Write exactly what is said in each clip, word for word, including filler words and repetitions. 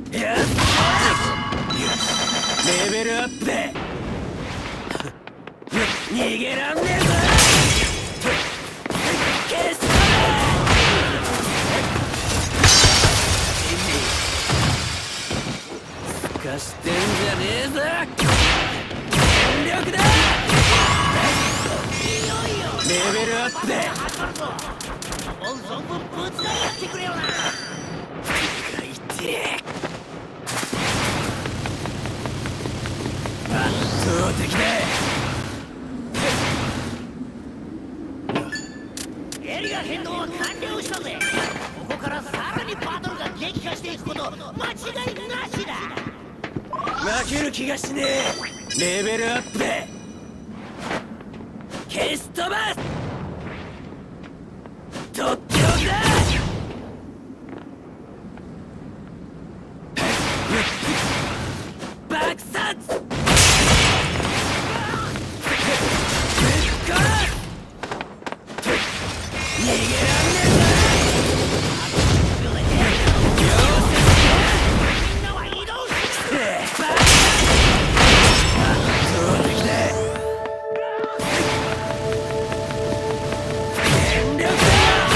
やっレベルアップで逃げらんねえぞ。消すすかしてんじゃねえぞ。全力だ。レベルアップで存分ぶつかり合ってくれよな。痛え。圧倒的だ。エリア変動は完了したぜ。ここからさらにバトルが激化していくこと間違いなしだ。負ける気がしねえ。レベルアップで消し飛ばす。とっておきだ。爆殺。逃げらんねえぞ。みんなは移動してくれ。圧倒的だ。全力だ。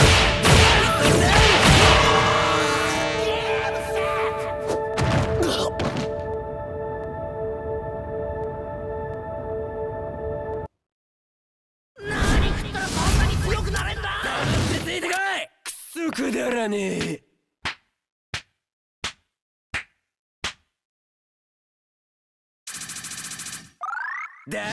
何食ったらそんなに強くなれんだ。ついてこい。クソくだらねえ。だ